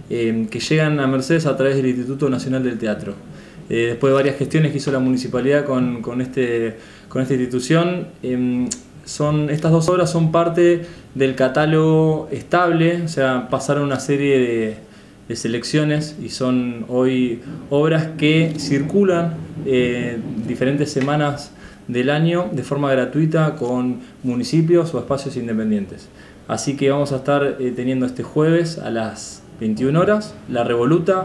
que llegan a Mercedes a través del Instituto Nacional del Teatro. Después de varias gestiones que hizo la municipalidad con esta institución, estas 2 obras son parte del catálogo estable, o sea, pasaron una serie de selecciones y son hoy obras que circulan diferentes semanas del año de forma gratuita con municipios o espacios independientes. Así que vamos a estar teniendo este jueves a las 21 horas La Revoluta,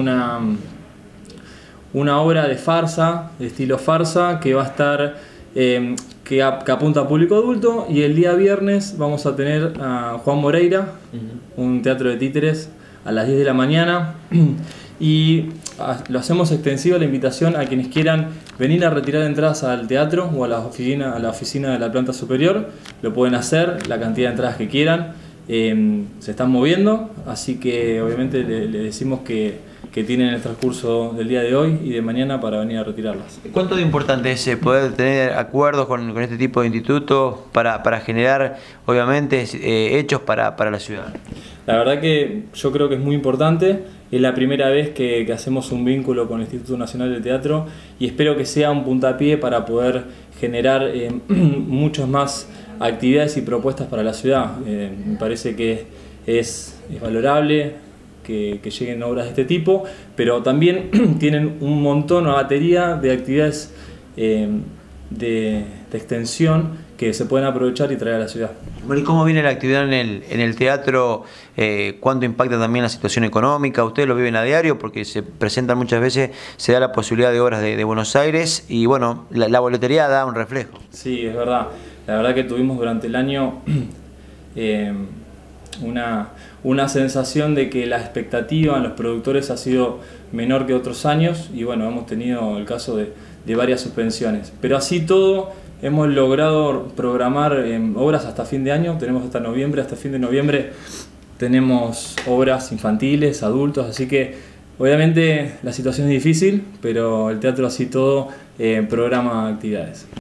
una obra de farsa, de estilo farsa, que va a estar que apunta a público adulto, y el día viernes vamos a tener a Juan Moreira, un teatro de títeres, a las 10 de la mañana, y lo hacemos extensiva la invitación a quienes quieran venir a retirar entradas al teatro o a la oficina de la planta superior. Lo pueden hacer, la cantidad de entradas que quieran. Se están moviendo, así que obviamente le decimos que tienen el transcurso del día de hoy y de mañana para venir a retirarlas. ¿Cuánto de importante es poder tener acuerdos con este tipo de institutos para generar, obviamente, hechos para la ciudad? La verdad que yo creo que es muy importante. Es la primera vez que hacemos un vínculo con el Instituto Nacional del Teatro y espero que sea un puntapié para poder generar muchas más actividades y propuestas para la ciudad. Me parece que es valorable que lleguen obras de este tipo, pero también tienen un montón, una batería de actividades de extensión que se pueden aprovechar y traer a la ciudad. Bueno, ¿y cómo viene la actividad en el teatro? ¿Cuánto impacta también la situación económica? Ustedes lo viven a diario porque se presentan muchas veces, se da la posibilidad de obras de Buenos Aires y bueno, la boletería da un reflejo. Sí, es verdad. La verdad que tuvimos durante el año una sensación de que la expectativa en los productores ha sido menor que otros años y bueno, hemos tenido el caso de varias suspensiones. Pero así todo, hemos logrado programar obras hasta fin de año, tenemos hasta noviembre, hasta fin de noviembre tenemos obras infantiles, adultos, así que obviamente la situación es difícil, pero el teatro así todo programa actividades.